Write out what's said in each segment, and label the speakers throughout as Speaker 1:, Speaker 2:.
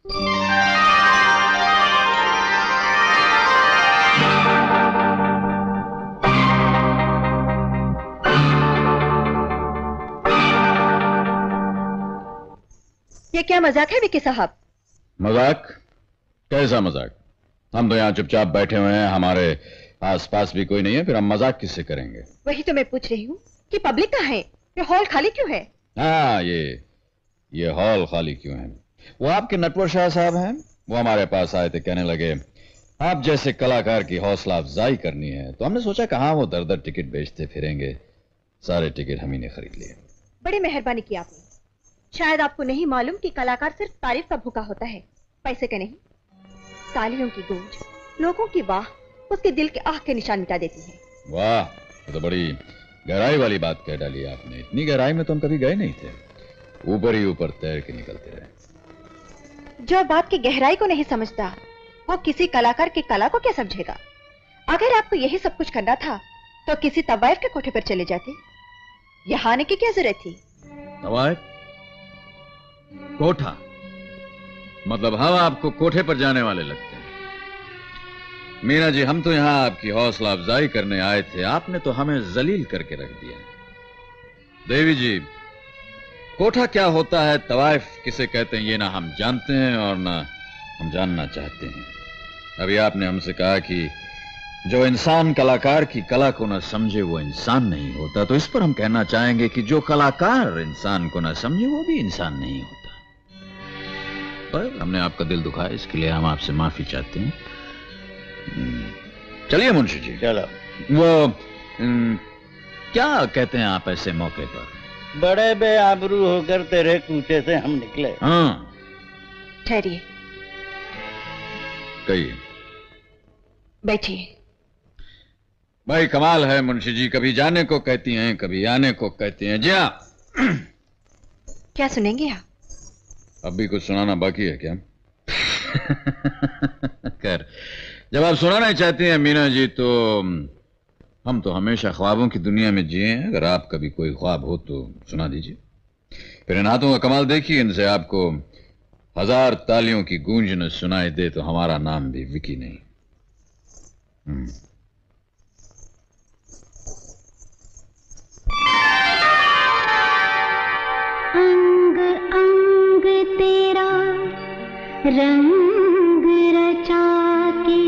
Speaker 1: ये क्या मजाक है विकी साहब?
Speaker 2: मजाक? कैसा मजाक? हम तो यहाँ चुपचाप बैठे हुए हैं, हमारे आसपास भी कोई नहीं है, फिर हम मजाक किससे करेंगे?
Speaker 1: वही तो मैं पूछ रही हूँ कि पब्लिक कहाँ है? ये हॉल खाली क्यों है?
Speaker 2: हाँ, ये हॉल खाली क्यों है? वो आपके नटवर शाह साहब हैं, वो हमारे पास आए थे, कहने लगे आप जैसे कलाकार की हौसला अफजाई करनी है, तो हमने सोचा कहाँ वो दर दर टिकट बेचते फिरेंगे, सारे टिकट हम ही ने खरीद लिए।
Speaker 1: बड़ी मेहरबानी की आपने। शायद आपको नहीं मालूम कि कलाकार सिर्फ तारीफ का भूखा होता है, पैसे का नहीं। तालियों की गूंज, लोगों की वाह उसके दिल के आह के निशान मिटा देती है।
Speaker 2: वाह, तो बड़ी गहराई वाली बात कह डाली आपने। इतनी गहराई में तो हम कभी गए नहीं थे, ऊपर ही ऊपर तैर के निकलते रहे।
Speaker 1: जो बात की गहराई को नहीं समझता वो किसी कलाकार की कला को क्या समझेगा? अगर आपको यही सब कुछ करना था तो किसी तवायफ के कोठे पर चले जाते, यहाँ आने की क्या जरूरत थी?
Speaker 2: तवायफ? कोठा? मतलब हम आपको कोठे पर जाने वाले लगते हैं? मीना जी, हम तो यहाँ आपकी हौसला अफजाई करने आए थे, आपने तो हमें जलील करके रख दिया। देवी जी, कोठा क्या होता है, तवायफ किसे कहते हैं, ये ना हम जानते हैं और ना हम जानना चाहते हैं। अभी आपने हमसे कहा कि जो इंसान कलाकार की कला को ना समझे वो इंसान नहीं होता, तो इस पर हम कहना चाहेंगे कि जो कलाकार इंसान को ना समझे वो भी इंसान नहीं होता। पर हमने आपका दिल दुखाया, इसके लिए हम आपसे माफी चाहते हैं। चलिए मुंशी जी,
Speaker 3: चलो।
Speaker 2: वो क्या कहते हैं आप ऐसे मौके पर?
Speaker 3: बड़े बेआबरू होकर तेरे कूचे से हम निकले।
Speaker 2: हाँ,
Speaker 1: ठहरिए,
Speaker 2: कहिए।
Speaker 1: बैठिए।
Speaker 2: भाई कमाल है मुंशी जी, कभी जाने को कहती हैं, कभी आने को कहती हैं। जी हाँ,
Speaker 1: क्या सुनेंगे आप?
Speaker 2: अब भी कुछ सुनाना बाकी है क्या? खैर, जब आप सुनाना चाहती हैं मीना जी, तो हम तो हमेशा ख्वाबों की दुनिया में जिए हैं। अगर आपका भी कोई ख्वाब हो तो सुना दीजिए। फिर इन हाथों का कमाल देखिए, इनसे आपको 1000 तालियों की गूंज न सुनाई दे तो हमारा नाम भी विकी नहीं।
Speaker 4: अंग अंग तेरा रंग रचा के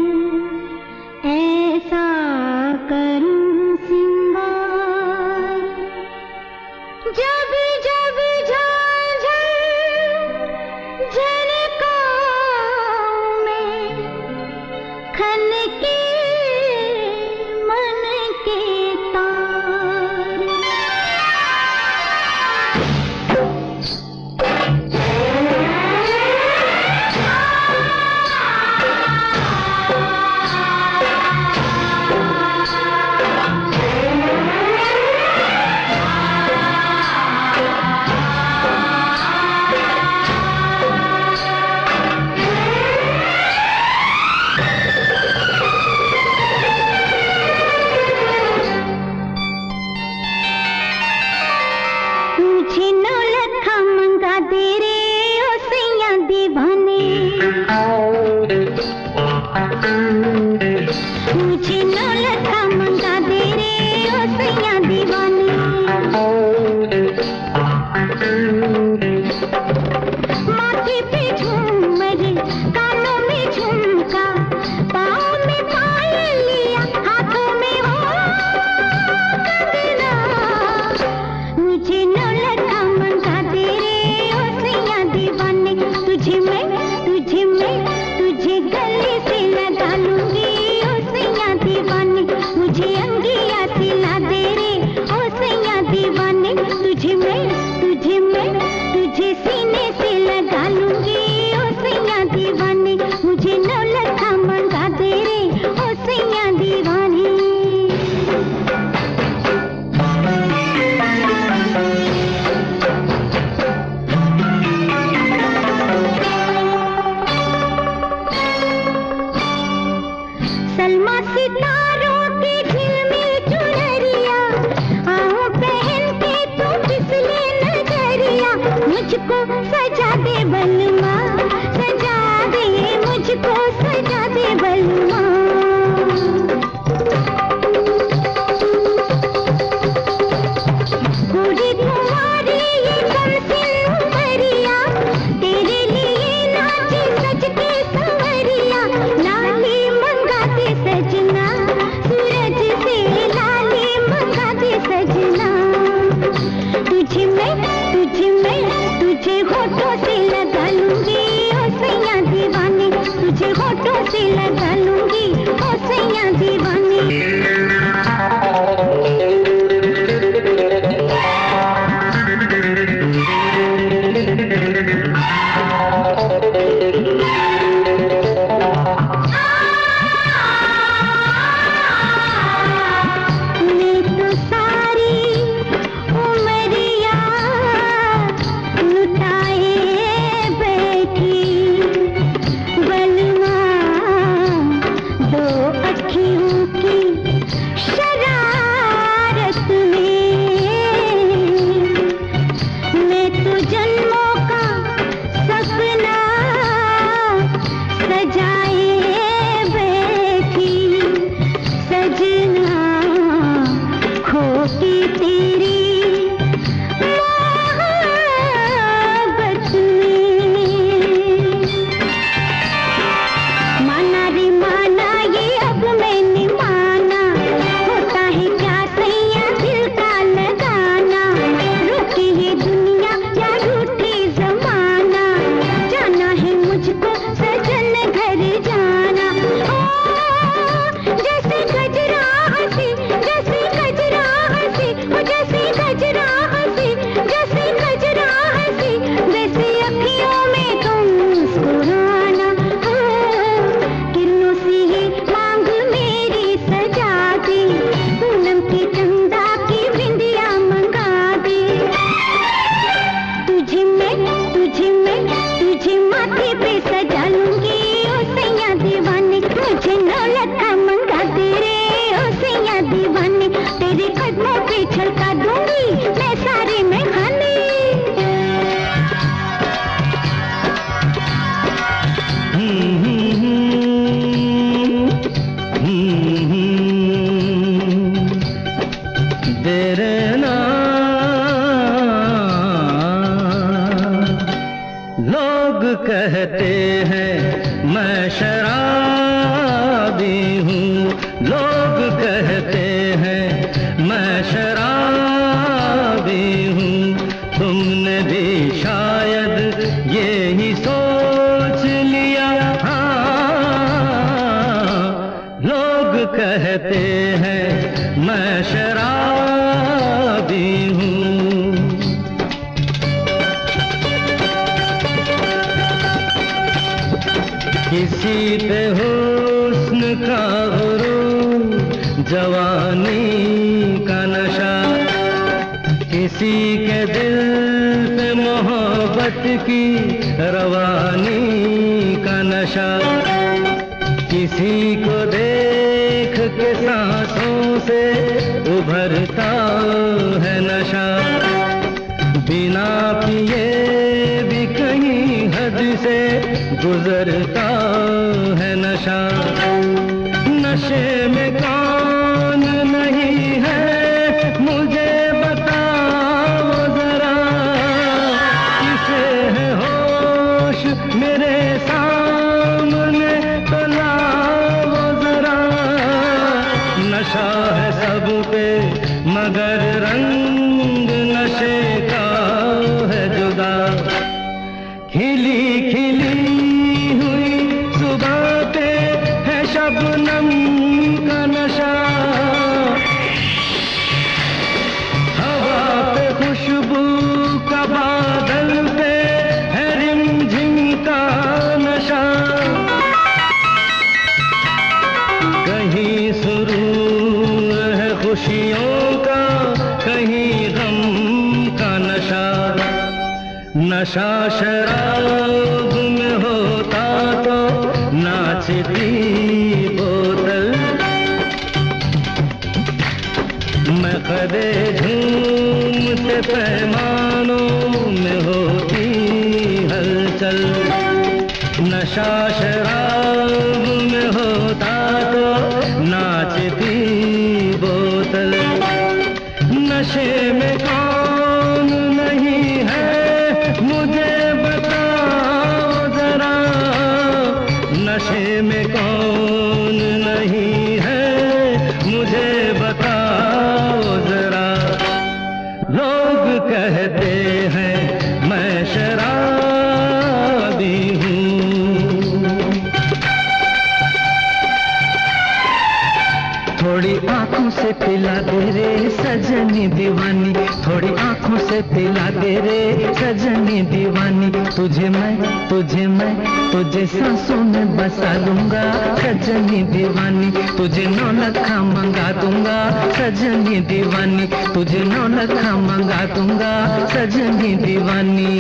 Speaker 4: ऐसा करूं सिंगार, जब जब झांझर झनकाऊं मैं, खन के मन के तार।
Speaker 5: लोग कहते हैं मैं शराबी हूँ, लोग कहते हैं मैं शराबी हूँ। तुमने भी शायद ये ही सोच लिया, हाँ। लोग कहते हैं मैं शराबी हूँ। किसी पे हुस्न का गुरूर, जवानी का नशा, किसी के दिल पे मोहब्बत की रवानी का नशा, किसी को देख के सांसों से उभरता है नशा, बिना पिए भी कहीं हद से गुजरता है नशा। नशे में कौन नहीं है मुझे बताओ जरा, किसे है होश मेरे सामने तो लाओ जरा। नशा है सब पे मगर रंग नशे का है जुदा। खिली खिली हुई सुबह पे है शबनम का नशा, हवा पे खुशबू का बादल पे है रिमझिम का नशा। कहीं सुरूर है खुशियों का, कहीं गम का नशा। नशा शराब में होता तो नाचती बोतल, मैं कदे झूमते पैमानों में होती हलचल। नशा शराब में होता तो नाचती बोतल। नशे में कौन नहीं है मुझे बताओ जरा, नशे में कौन नहीं है मुझे बताओ जरा। लोग कहते हैं मैं शराबी हूँ। थोड़ी आंखों से पिला दे रे सजनी दीवानी, थोड़ी आंखों से पिला दे रे सजनी दीवानी। तुझे तुझे सांसों में बसा लूंगा सजनी दीवानी। तुझे 9 लखा मंगा दूंगा सजनी दीवानी, तुझे 9 लखा मंगा दूंगा सजनी दीवानी।